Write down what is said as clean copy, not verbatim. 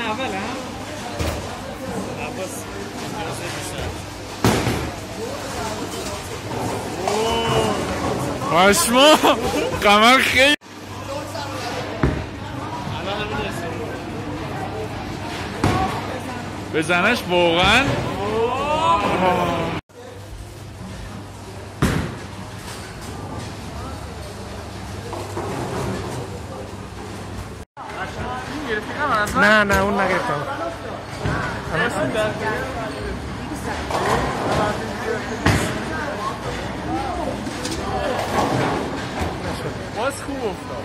اول ها عباس ماشما قمر خیلی بزنش واقعا نه اون نگرفتم باز خوب افتاد